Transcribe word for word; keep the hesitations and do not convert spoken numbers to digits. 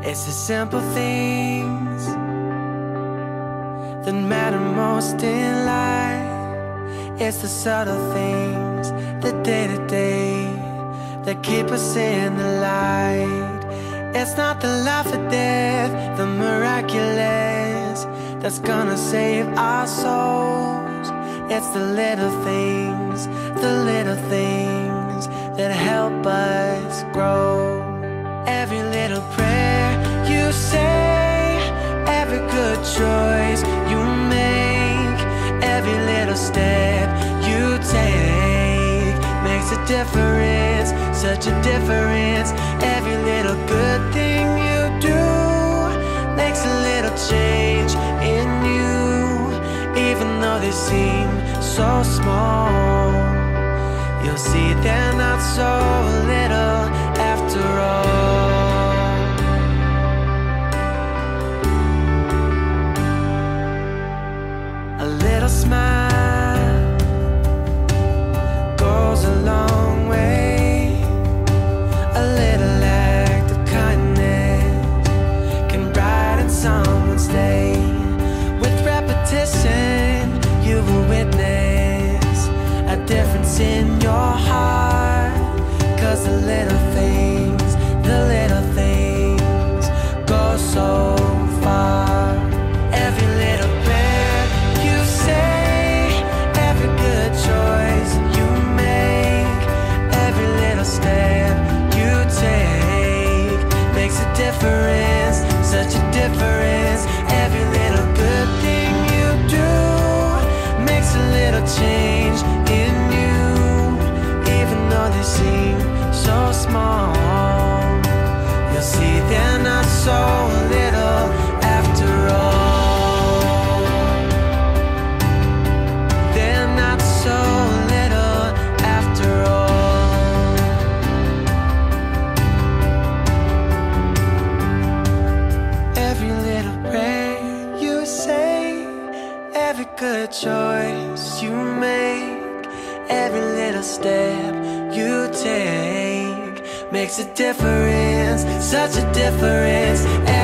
It's the simple things that matter most in life. It's the subtle things, the day-to-day, that keep us in the light. It's not the life or death, the miraculous, that's gonna save our souls. It's the little things, the little things that help us grow. Every little prayer you say, every good choice you make, every little step you take makes a difference, such a difference. Every little good thing you do makes a little change in you, even though they seem so small. You'll see they're not so little after all. A little smile goes a long way. A little act of kindness can brighten someone's day. With repetition, you will witness a difference in your heart. 'Cause the little things, the little things go so far. Every little prayer you say, every good choice you make, every little step you take makes a difference, such a difference. Every little good thing you do makes a little change in you, even though they seem so small. You'll see they're not so little after all. They're not so little after all. Every little prayer you say, every good choice you make, every little step you take makes a difference, such a difference.